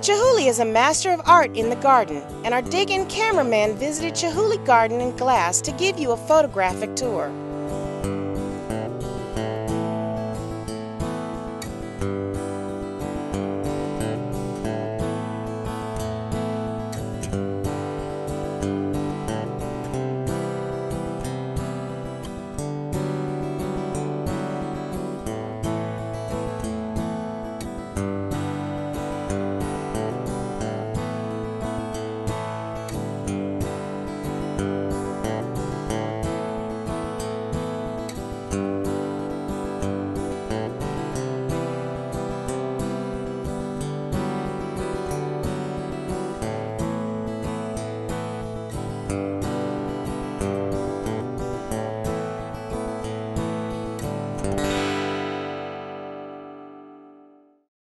Chihuly is a master of art in the garden, and our dig-in cameraman visited Chihuly Garden and Glass to give you a photographic tour.